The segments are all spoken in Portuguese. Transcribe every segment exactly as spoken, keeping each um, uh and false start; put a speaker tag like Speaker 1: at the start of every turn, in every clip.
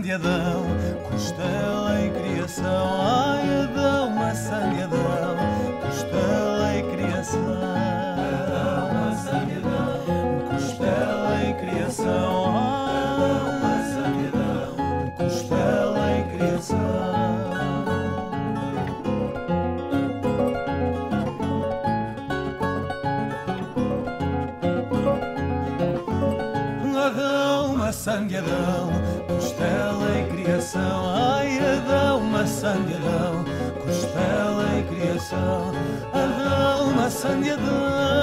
Speaker 1: maçã de Adão, costela e criação. Ai, Adão, maçã de Adão, costela e criação.
Speaker 2: Adão, maçã de Adão,
Speaker 1: Costela e criação.
Speaker 2: Adão, maçã de Adão,
Speaker 1: Costela e criação. Adão, maçã de Adão, costela e criação. Ai, Adão, maçã de Adão, costela e criação. Adão, maçã de Adão,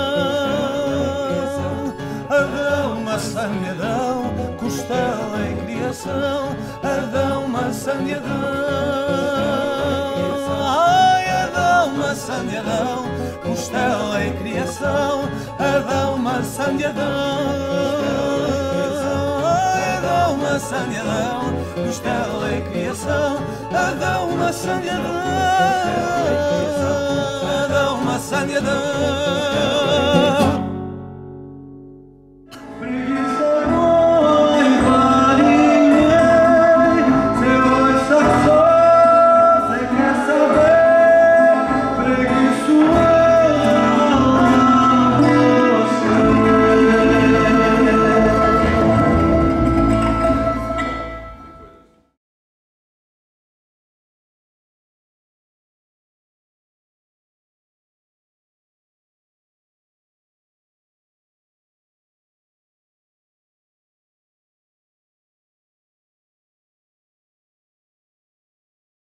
Speaker 1: Adão, maçã de Adão, costela e criação. Adão, maçã de Adão, ai, Adão, maçã de Adão, costela e criação. Adão, maçã de Adão, maçã de Adão, costela e criação. Adão, maçã de Adão, Adão, maçã de Adão.